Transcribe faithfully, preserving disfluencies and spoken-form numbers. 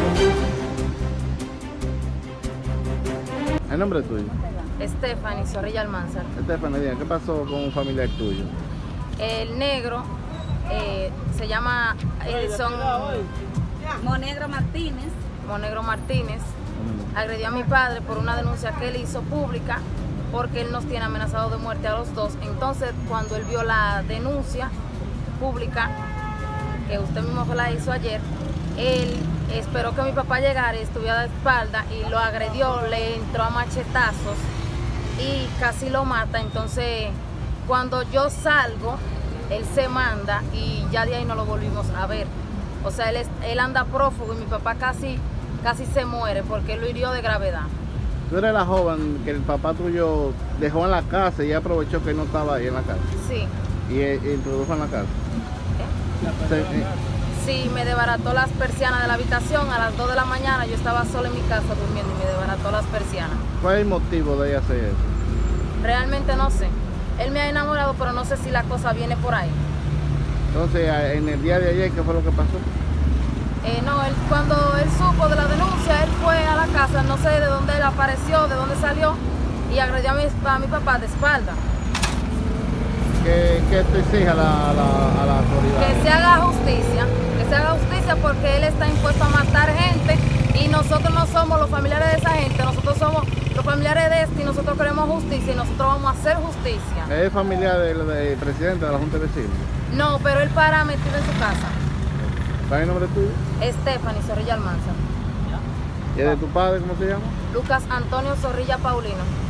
¿El nombre es tuyo? Stephanie Zorrilla Almanzar. Stephanie, ¿qué pasó con un familiar tuyo? El negro eh, se llama Edison Monegro Martínez. Monegro Martínez. Mm. Agredió a mi padre por una denuncia que él hizo pública porque él nos tiene amenazado de muerte a los dos. Entonces, cuando él vio la denuncia pública, que usted mismo la hizo ayer, él esperó que mi papá llegara y estuviera de espalda y lo agredió, le entró a machetazos y casi lo mata. Entonces, cuando yo salgo, él se manda y ya de ahí no lo volvimos a ver. O sea, él, es, él anda prófugo y mi papá casi, casi se muere porque él lo hirió de gravedad. Tú eres la joven que el papá tuyo dejó en la casa y aprovechó que no estaba ahí en la casa. Sí. Y, y introdujo en la casa. ¿Qué? Sí, eh, Sí, me desbarató las persianas de la habitación a las dos de la mañana. Yo estaba sola en mi casa durmiendo y me desbarató las persianas. ¿Cuál es el motivo de ella hacer eso? Realmente no sé. Él me ha enamorado, pero no sé si la cosa viene por ahí. Entonces, en el día de ayer, ¿qué fue lo que pasó? Eh, no, él, cuando él supo de la denuncia, él fue a la casa, no sé de dónde él apareció, de dónde salió, y agredió a mi, a mi papá de espalda. ¿Qué, qué tú exiges a la, a la, a la autoridad? Que se haga justicia, que se haga justicia porque él está impuesto a matar gente y nosotros no somos los familiares de esa gente, nosotros somos los familiares de este y nosotros queremos justicia y nosotros vamos a hacer justicia. ¿Es familiar del, del presidente de la Junta de Vecinos? No, pero él para metido en su casa. ¿Cuál es el nombre tuyo? Stephanie Zorrilla Almanzar. ¿Y el de tu padre cómo se llama? Lucas Antonio Zorrilla Paulino.